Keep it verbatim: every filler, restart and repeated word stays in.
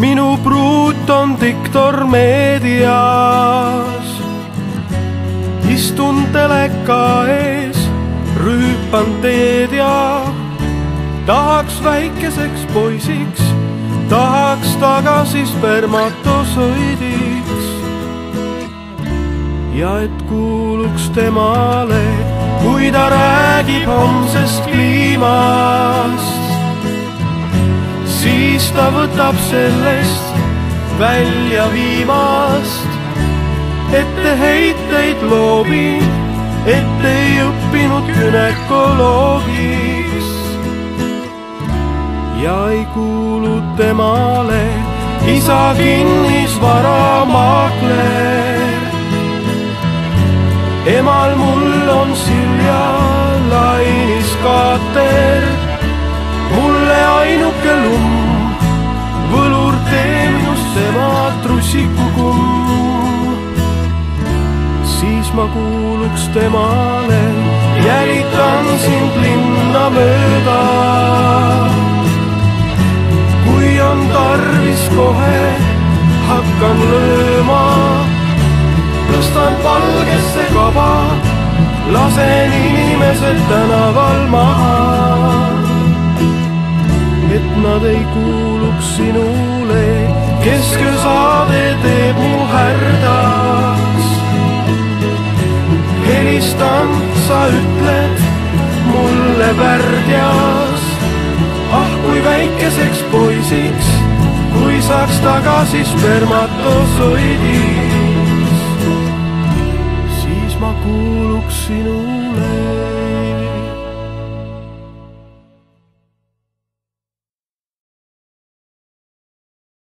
minu pruut on diktor meedias. Istun teleka ees, rüüpan teed ja tahaks väikeseks poisiks, tahaks tagasi spermatosoidiks. Ja et kuuluks temale, kui ta räägib homsest kliimast, siis ta võtab sellest välja viimast. Etteheiteid loobin, et ei õppinud günekoloogiks. Ja ei kuulu temale isa kinnisvaramaakler. Emal mul on Silja lainiskaater, mulle ainuke lumm, võlur tee minust tema trussikukumm. Siis ma kuuluks temale, jälitan sind linna mööda. Kui on tarvis kohe, hakkan lööma, tõstan valgesse kaba, lasen inimesed tänaval maha. Et nad ei kuuluks sinule, kesköösaade teeb mu härdaks. Helistan, sa ütled mulle värdjas, ah kui väikeseks poisiks, kui saaks tagasi spermatosoidiks, siis ma kuuluks sinule.